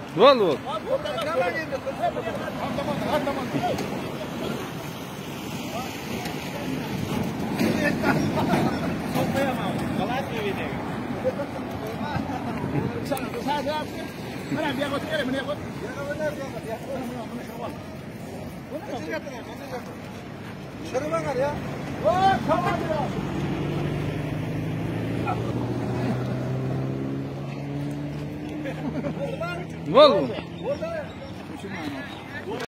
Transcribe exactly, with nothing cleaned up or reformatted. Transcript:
Bo'l, bo'l. Mana biar kau cakap, mana kau? Şöyle bakar ya. Oh, tamam ya. Bo'l, bo'l.